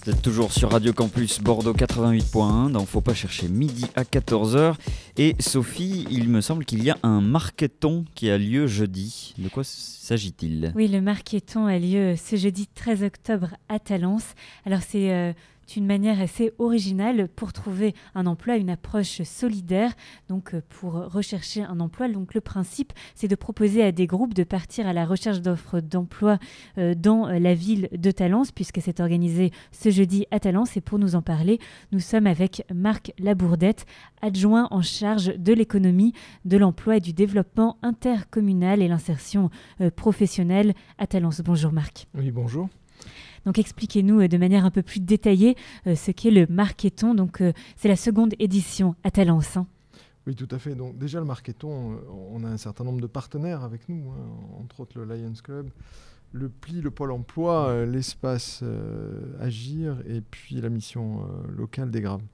Vous êtes toujours sur Radio Campus Bordeaux 88.1 dans Faut pas chercher, midi à 14h. Et Sophie, il me semble qu'il y a un marketon qui a lieu jeudi. De quoi s'agit-il ? Oui, le marketon a lieu ce jeudi 13 octobre à Talence. Alors c'est une manière assez originale pour trouver un emploi, une approche solidaire. Donc pour rechercher un emploi, donc le principe c'est de proposer à des groupes de partir à la recherche d'offres d'emploi dans la ville de Talence, puisque c'est organisé ce jeudi à Talence. Et pour nous en parler, nous sommes avec Marc Labourdette, adjoint en charge de l'économie, de l'emploi et du développement intercommunal et l'insertion professionnelle à Talence. Bonjour Marc. Oui, bonjour. Donc expliquez-nous de manière un peu plus détaillée ce qu'est le marketon. Donc c'est la seconde édition à Talence. Oui, tout à fait. Donc déjà le marketon, on a un certain nombre de partenaires avec nous, entre autres le Lions Club, le PLI, le Pôle emploi, l'espace Agir et puis la mission locale des Graves.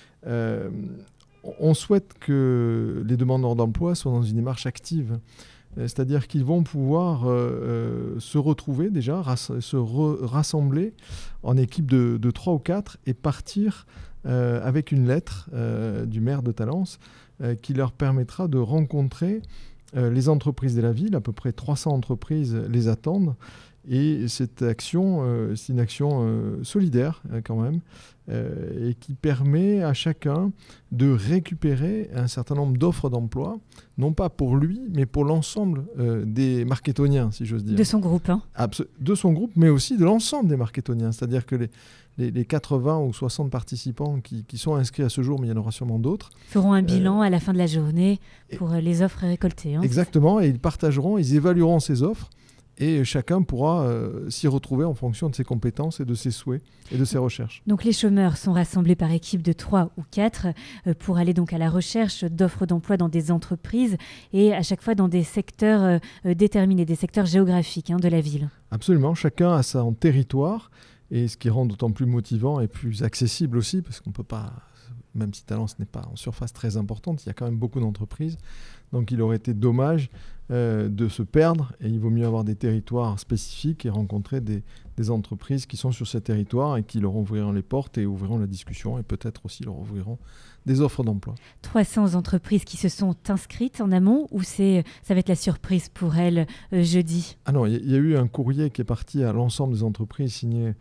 On souhaite que les demandeurs d'emploi soient dans une démarche active. C'est-à-dire qu'ils vont pouvoir se retrouver déjà, rassembler en équipe de 3 ou 4 et partir avec une lettre du maire de Talence qui leur permettra de rencontrer les entreprises de la ville. À peu près 300 entreprises les attendent. Et cette action, c'est une action solidaire quand même, et qui permet à chacun de récupérer un certain nombre d'offres d'emploi, non pas pour lui, mais pour l'ensemble des marketoniens, si j'ose dire. De son groupe. De son groupe, mais aussi de l'ensemble des marketoniens. C'est-à-dire que les 80 ou 60 participants qui sont inscrits à ce jour, mais il y en aura sûrement d'autres, feront un bilan à la fin de la journée pour les offres récoltées. Exactement, et ils évalueront ces offres. Et chacun pourra s'y retrouver en fonction de ses compétences et de ses souhaits et de ses recherches. Donc les chômeurs sont rassemblés par équipe de 3 ou 4 pour aller donc à la recherche d'offres d'emploi dans des entreprises et à chaque fois dans des secteurs déterminés, des secteurs géographiques de la ville. Absolument, chacun a son territoire et ce qui rend d'autant plus motivant et plus accessible aussi parce qu'on ne peut pas, même si Talence n'est pas en surface très importante, il y a quand même beaucoup d'entreprises. Donc il aurait été dommage de se perdre et il vaut mieux avoir des territoires spécifiques et rencontrer des entreprises qui sont sur ces territoires et qui leur ouvriront les portes et ouvriront la discussion et peut-être aussi leur ouvriront des offres d'emploi. 300 entreprises qui se sont inscrites en amont ou ça va être la surprise pour elles jeudi ? Ah non, il y a eu un courrier qui est parti à l'ensemble des entreprises signé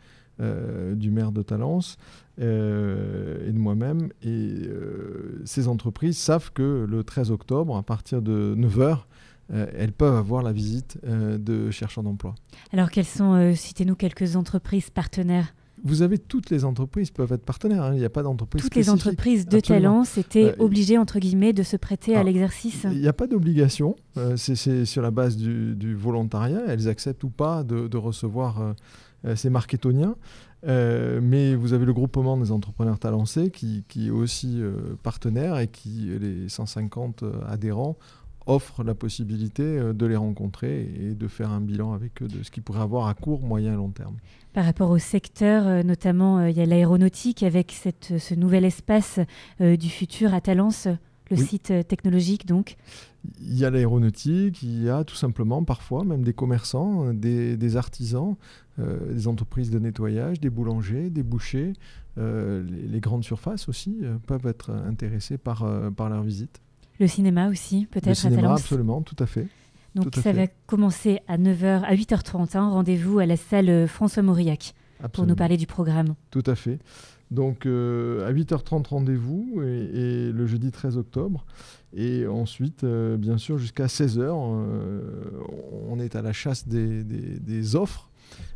du maire de Talence et de moi-même. Et ces entreprises savent que le 13 octobre, à partir de 9h, elles peuvent avoir la visite de chercheurs d'emploi. Alors, quelles sont, citez-nous quelques entreprises partenaires ? Vous avez toutes les entreprises peuvent être partenaires. Il n'y a pas d'entreprise Toutes spécifique. Les entreprises de Talence étaient obligées, entre guillemets, de se prêter à l'exercice. Il n'y a pas d'obligation. C'est sur la base du volontariat. Elles acceptent ou pas de recevoir ces marketoniens. Mais vous avez le groupement des entrepreneurs talancés qui est aussi partenaire et qui, les 150 adhérents, offre la possibilité de les rencontrer et de faire un bilan avec eux de ce qu'ils pourraient avoir à court, moyen et long terme. Par rapport au secteur, notamment, il y a l'aéronautique avec ce nouvel espace du futur à Talence, le site technologique donc. Il y a l'aéronautique, il y a tout simplement parfois même des commerçants, des artisans, des entreprises de nettoyage, des boulangers, des bouchers, les grandes surfaces aussi peuvent être intéressés par leur visite. Le cinéma aussi, peut-être à Talence. Le cinéma, absolument, tout à fait. Donc ça va commencer à 8h30, rendez-vous à la salle François Mauriac pour nous parler du programme. Tout à fait. Donc à 8h30 rendez-vous et le jeudi 13 octobre. Et ensuite, bien sûr, jusqu'à 16h, on est à la chasse des offres.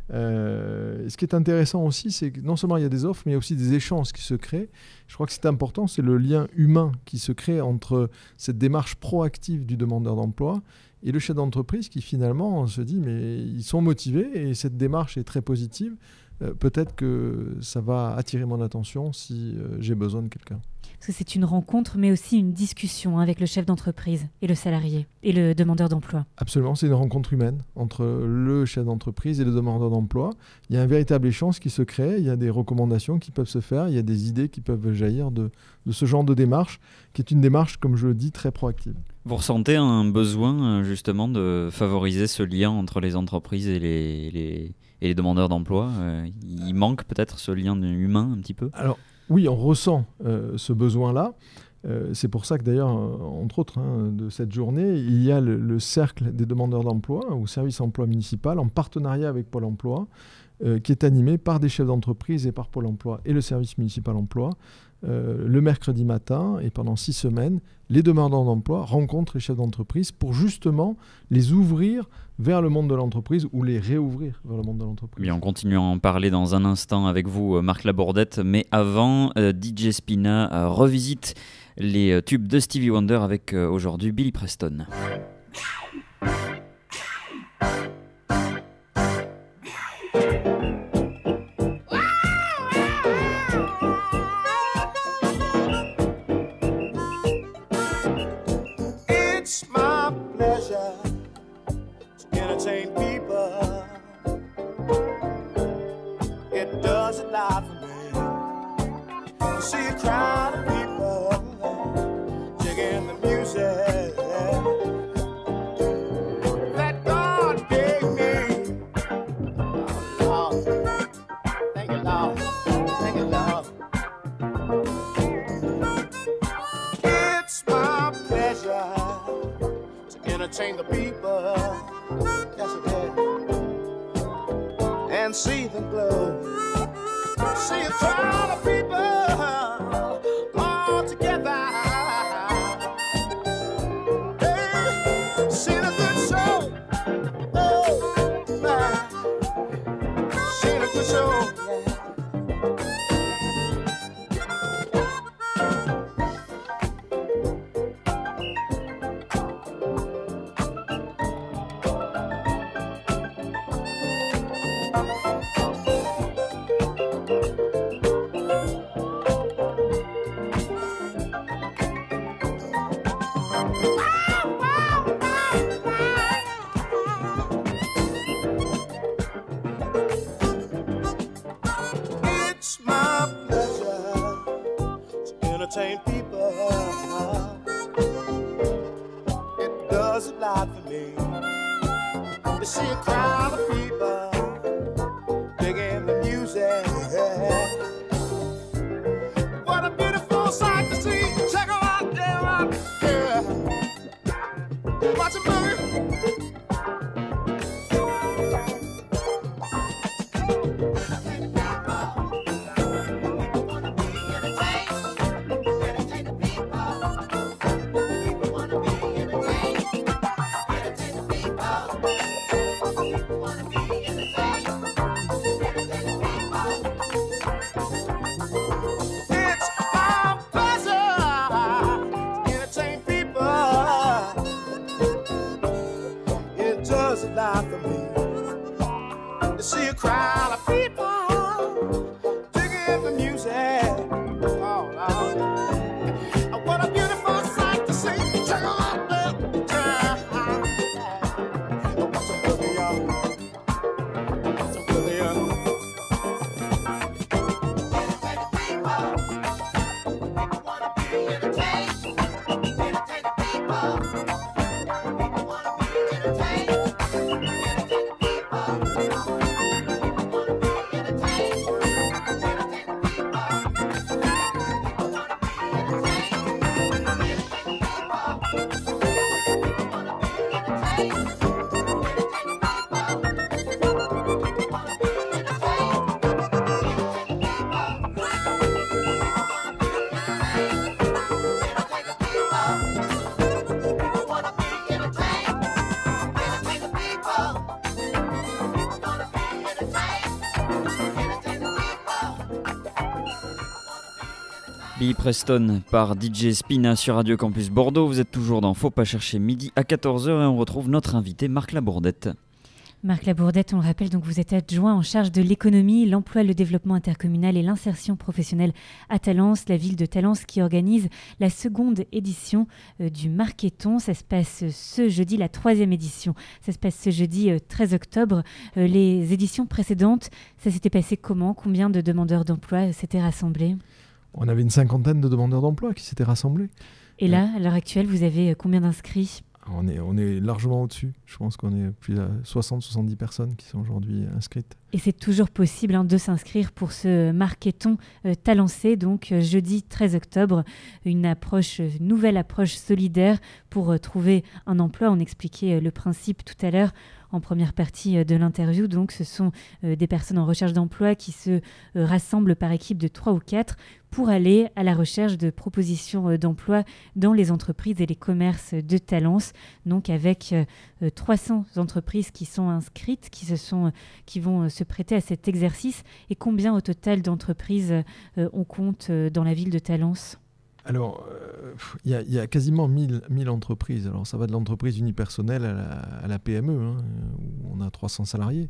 Ce qui est intéressant aussi, c'est que non seulement il y a des offres, mais il y a aussi des échanges qui se créent. Je crois que c'est important, c'est le lien humain qui se crée entre cette démarche proactive du demandeur d'emploi et le chef d'entreprise qui finalement se dit mais ils sont motivés et cette démarche est très positive. Peut-être que ça va attirer mon attention si j'ai besoin de quelqu'un. Parce que c'est une rencontre, mais aussi une discussion avec le chef d'entreprise et le salarié et le demandeur d'emploi. Absolument, c'est une rencontre humaine entre le chef d'entreprise et le demandeur d'emploi. Il y a un véritable échange qui se crée, il y a des recommandations qui peuvent se faire, il y a des idées qui peuvent jaillir de ce genre de démarche, qui est une démarche, comme je le dis, très proactive. Vous ressentez un besoin justement de favoriser ce lien entre les entreprises et les demandeurs d'emploi Il manque peut-être ce lien humain un petit peu? Alors oui, on ressent ce besoin-là. C'est pour ça que d'ailleurs, entre autres, de cette journée, il y a le cercle des demandeurs d'emploi au service emploi municipal en partenariat avec Pôle emploi, qui est animé par des chefs d'entreprise et par Pôle emploi et le service municipal emploi. Le mercredi matin et pendant 6 semaines, les demandeurs d'emploi rencontrent les chefs d'entreprise pour justement les ouvrir vers le monde de l'entreprise ou les réouvrir vers le monde de l'entreprise. Bien, on continue à en parler dans un instant avec vous, Marc Labourdette, mais avant, DJ Spina revisite les tubes de Stevie Wonder avec aujourd'hui Billy Preston. Entertain the people, yes it is, and see them glow. See a crowd of people all together. Hey, seen a good show. Oh, man, seen a good show. Entertain people, it does a lot for me to see a crowd of people digging the music. What a beautiful sight to see. Check them out there, out here. Watch a movie. See a crowd of people digging the music. Oh, Lord. What a beautiful sight to see. Check out the time. What's a boogie, y'all? What's a boogie, y'all? Wanna be entertained. Entertain the people. Wanna be entertained. Billy Preston par DJ Spina sur Radio Campus Bordeaux. Vous êtes toujours dans Faut pas chercher, midi à 14h, et on retrouve notre invité Marc Labourdette. Marc Labourdette, on le rappelle, donc vous êtes adjoint en charge de l'économie, l'emploi, le développement intercommunal et l'insertion professionnelle à Talence, la ville de Talence qui organise la seconde édition du Marketon. Ça se passe ce jeudi, la 3e édition. Ça se passe ce jeudi 13 octobre. Les éditions précédentes, ça s'était passé comment? Combien de demandeurs d'emploi s'étaient rassemblés? On avait une 50aine de demandeurs d'emploi qui s'étaient rassemblés. Et là, à l'heure actuelle, vous avez combien d'inscrits? On est largement au-dessus. Je pense qu'on est plus à 60-70 personnes qui sont aujourd'hui inscrites. Et c'est toujours possible de s'inscrire pour ce Marketon Talencé, donc jeudi 13 octobre, une nouvelle approche solidaire pour trouver un emploi. On expliquait le principe tout à l'heure en première partie de l'interview. Donc ce sont des personnes en recherche d'emploi qui se rassemblent par équipe de 3 ou 4 pour aller à la recherche de propositions d'emploi dans les entreprises et les commerces de Talence. Donc avec 300 entreprises qui sont inscrites, qui vont se prêter à cet exercice. Et combien au total d'entreprises on compte dans la ville de Talence? Alors, il y a quasiment 1000 entreprises. Alors, ça va de l'entreprise unipersonnelle à la PME, où on a 300 salariés.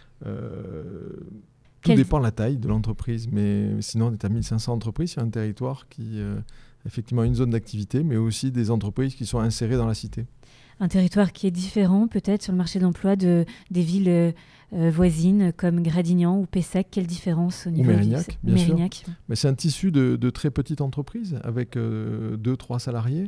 Tout dépend de la taille de l'entreprise, mais sinon, on est à 1500 entreprises sur un territoire qui, effectivement, a une zone d'activité, mais aussi des entreprises qui sont insérées dans la cité. Un territoire qui est différent, peut-être, sur le marché de l'emploi des villes voisines comme Gradignan ou Pessac. Quelle différence au niveau Mérignac, bien Mérignac. sûr. Mais c'est un tissu de très petites entreprises avec 2-3 salariés.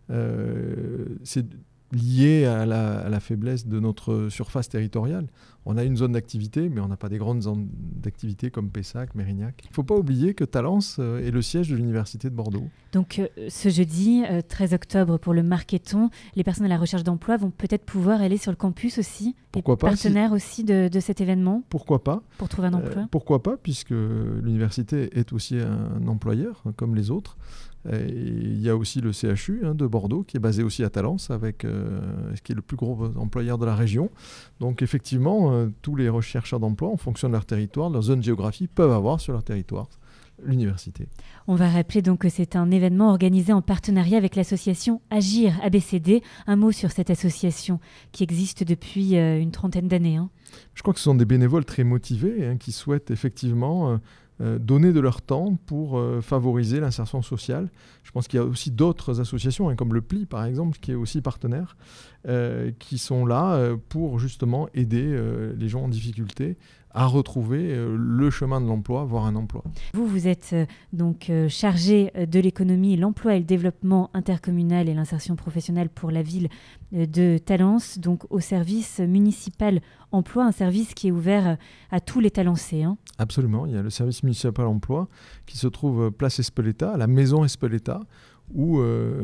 C'est lié à la faiblesse de notre surface territoriale. On a une zone d'activité, mais on n'a pas des grandes zones d'activité comme Pessac, Mérignac. Il ne faut pas oublier que Talence est le siège de l'Université de Bordeaux. Donc ce jeudi, 13 octobre, pour le Marketon, les personnes à la recherche d'emploi vont peut-être pouvoir aller sur le campus aussi. Pourquoi pas, partenaires aussi de cet événement. Pourquoi pas? Pour trouver un emploi. Pourquoi pas, puisque l'université est aussi un employeur, comme les autres. Et il y a aussi le CHU de Bordeaux qui est basé aussi à Talence, qui est le plus gros employeur de la région. Donc effectivement, tous les rechercheurs d'emploi, en fonction de leur territoire, de leur zone géographique, peuvent avoir sur leur territoire l'université. On va rappeler donc que c'est un événement organisé en partenariat avec l'association Agir ABCD. Un mot sur cette association qui existe depuis une trentaine d'années. Je crois que ce sont des bénévoles très motivés qui souhaitent effectivement donner de leur temps pour favoriser l'insertion sociale. Je pense qu'il y a aussi d'autres associations, comme le PLI par exemple, qui est aussi partenaire, qui sont là pour justement aider les gens en difficulté à retrouver le chemin de l'emploi, voire un emploi. Vous êtes donc chargé de l'économie, l'emploi et le développement intercommunal et l'insertion professionnelle pour la ville de Talence, donc au service municipal emploi, un service qui est ouvert à tous les Talencés. Absolument, il y a le service municipal emploi qui se trouve place Espeleta, à la maison Espeleta, où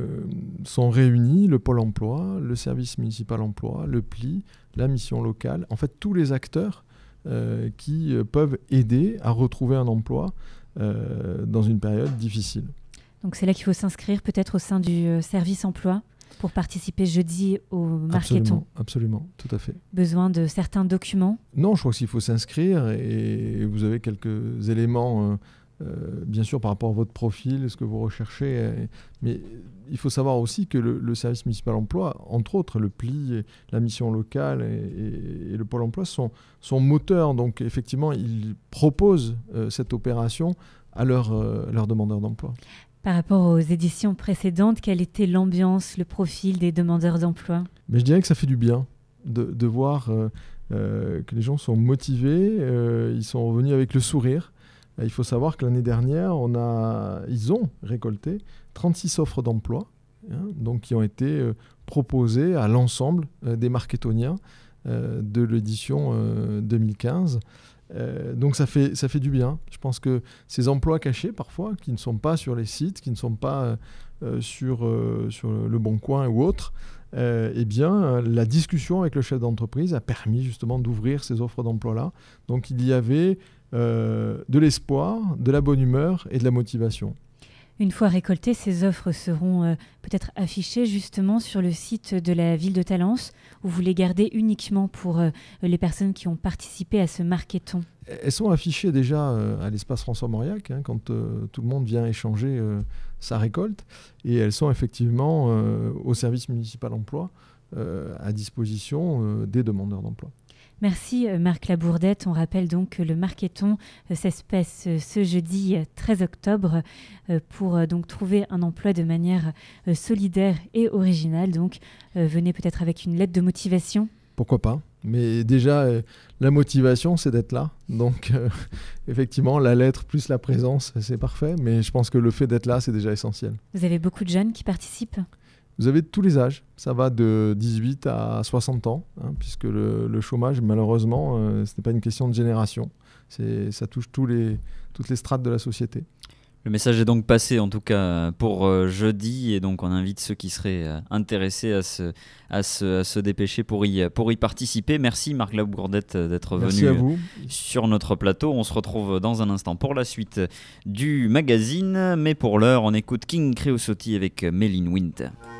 sont réunis le pôle emploi, le service municipal emploi, le PLI, la mission locale, en fait tous les acteurs qui peuvent aider à retrouver un emploi dans une période difficile. Donc c'est là qu'il faut s'inscrire peut-être au sein du service emploi pour participer jeudi au Marketon. Absolument, tout à fait. Besoin de certains documents? Non, je crois qu'il faut s'inscrire et vous avez quelques éléments bien sûr par rapport à votre profil, ce que vous recherchez, mais il faut savoir aussi que le service municipal emploi, entre autres le PLI, la mission locale et le pôle emploi sont moteurs, donc effectivement ils proposent cette opération à leurs demandeurs d'emploi. Par rapport aux éditions précédentes, quelle était l'ambiance, le profil des demandeurs d'emploi? Mais je dirais que ça fait du bien de voir que les gens sont motivés, ils sont revenus avec le sourire. Il faut savoir que l'année dernière, ils ont récolté 36 offres d'emploi donc qui ont été proposées à l'ensemble des marketoniens de l'édition 2015. Donc ça fait du bien. Je pense que ces emplois cachés parfois, qui ne sont pas sur les sites, qui ne sont pas sur Le Bon Coin ou autre, la discussion avec le chef d'entreprise a permis justement d'ouvrir ces offres d'emploi-là. Donc il y avait de l'espoir, de la bonne humeur et de la motivation. Une fois récoltées, ces offres seront peut-être affichées justement sur le site de la ville de Talence, ou vous les gardez uniquement pour les personnes qui ont participé à ce Marketon? Elles sont affichées déjà à l'espace François Mauriac, quand tout le monde vient échanger sa récolte, et elles sont effectivement au service municipal emploi à disposition des demandeurs d'emploi. Merci Marc Labourdette. On rappelle donc que le Marketon, ça se passe ce jeudi 13 octobre pour donc trouver un emploi de manière solidaire et originale. Donc venez peut-être avec une lettre de motivation. Pourquoi pas? Mais déjà, la motivation, c'est d'être là. Donc, effectivement, la lettre plus la présence, c'est parfait. Mais je pense que le fait d'être là, c'est déjà essentiel. Vous avez beaucoup de jeunes qui participent? Vous avez de tous les âges. Ça va de 18 à 60 ans, puisque le chômage, malheureusement, ce n'est pas une question de génération. Ça touche toutes les strates de la société. Le message est donc passé en tout cas pour jeudi, et donc on invite ceux qui seraient intéressés à se dépêcher pour y participer. Merci Marc Labourdette d'être Merci à vous. sur notre plateau. On se retrouve dans un instant pour la suite du magazine, mais pour l'heure on écoute King Creosote avec Mellin Wint.